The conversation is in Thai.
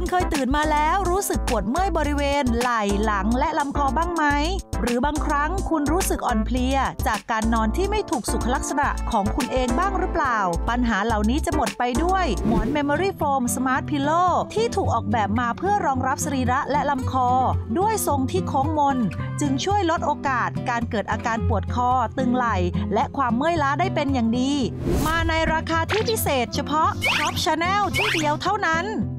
เคยตื่นมาแล้วรู้สึกปวดเมื่อยบริเวณไหล่หลังและลำคอบ้างไหมหรือบางครั้งคุณรู้สึกอ่อนเพลียจากการนอนที่ไม่ถูกสุขลักษณะของคุณเองบ้างหรือเปล่าปัญหาเหล่านี้จะหมดไปด้วยหมอน Memory Foam Smart Pillow ที่ถูกออกแบบมาเพื่อรองรับสรีระและลำคอด้วยทรงที่โค้งมนจึงช่วยลดโอกาสการเกิดอาการปวดคอตึงไหล่และความเมื่อยล้าได้เป็นอย่างดีมาในราคาที่พิเศษเฉพาะ Top Channel ที่เดียวเท่านั้น